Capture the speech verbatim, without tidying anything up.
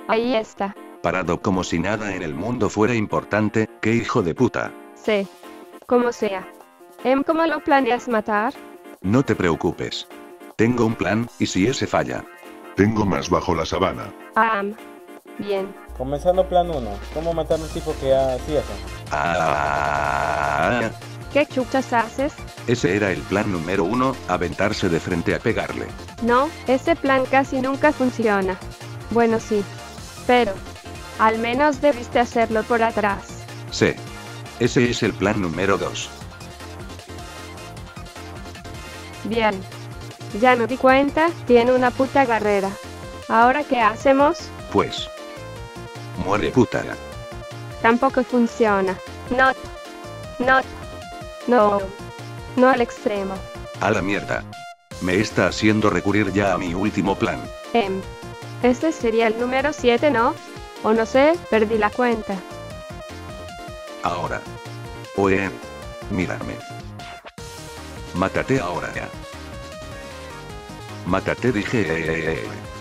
Ahí está. Parado como si nada en el mundo fuera importante, qué hijo de puta. Sí. Como sea. Em, ¿cómo lo planeas matar? No te preocupes. Tengo un plan, y si ese falla. Tengo más bajo la sabana. Ah, bien. Comenzando plan uno. ¿Cómo matar a un tipo que hacía eso? Ah, ¿Qué chuchas haces? ese era el plan número uno, aventarse de frente a pegarle. No, ese plan casi nunca funciona. Bueno, sí. Pero, al menos debiste hacerlo por atrás. Sí. Ese es el plan número dos. Bien. Ya me di cuenta, tiene una puta carrera. ¿Ahora qué hacemos? Pues. Muere puta. Tampoco funciona. No. No. No. No al extremo. A la mierda. Me está haciendo recurrir ya a mi último plan. Em. Este sería el número siete, ¿no? O no sé, perdí la cuenta. Ahora. Oye. Mírame. Mátate ahora ya. Mátate, dije.